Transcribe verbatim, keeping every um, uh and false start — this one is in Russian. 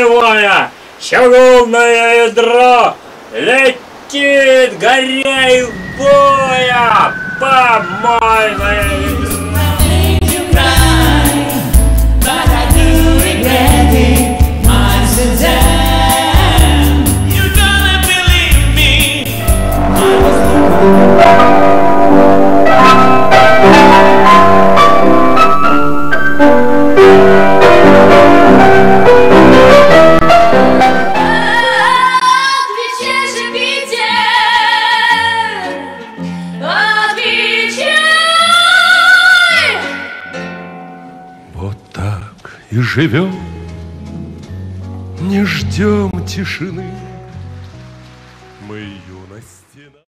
боевое чугунное ядро летит, горя и боя, помойное ядро. Вот так и живем, не ждем тишины. Мы юности.